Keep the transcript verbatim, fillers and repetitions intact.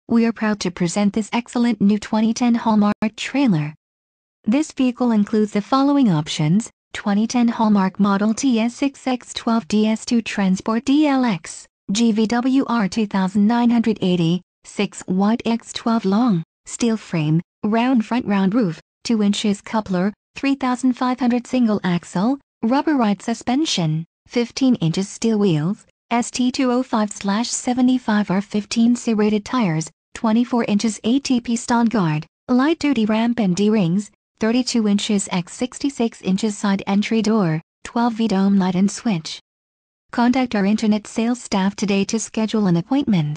we are proud to present this excellent new twenty ten Haulmark trailer. This vehicle includes the following options: twenty ten Haulmark Model T S six X twelve D S two Transport D L X, G V W R two nine eight zero, six wide by twelve long, steel frame, round front round roof, two inches coupler, three thousand five hundred single axle, rubberized suspension, fifteen inches steel wheels, S T two oh five seventy-five R fifteen C rated tires, twenty-four inches A T P stall guard, light duty ramp and D-rings, thirty-two inches by sixty-six inches side entry door, twelve V dome light and switch. Contact our internet sales staff today to schedule an appointment.